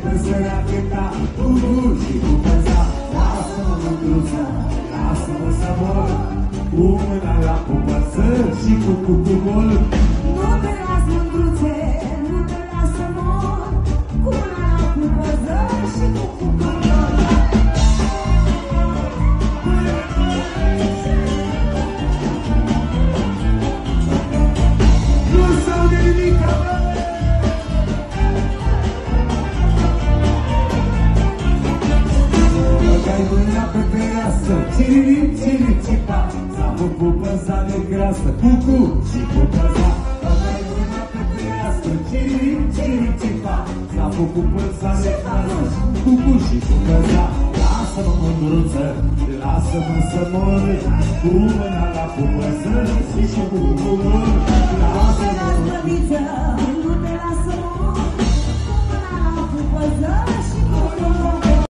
Însă racheta, cu și cu păza. Lasă-mă mândruță, lasă-mă să mor, cu mâna la pupăță și cu cucugol. Nu te las, mândruțe, nu te las să mor, cu mâna la pupăță și cu cucugol. Nu s-aude nimica, bă! Băgai mâna pe fereastră, ciririm, cirim, cipa, s-a făcut păza de greasă, cucu și cu păza. Băgai mâna pe fereastră, ciririm, cirim, cipa, s-a făcut păza de greasă, cucu și cu păza. Lasă-mă mândruță, lasă-mă să mor, cu mâna la pupăță și cu cucugol. Lasă-mă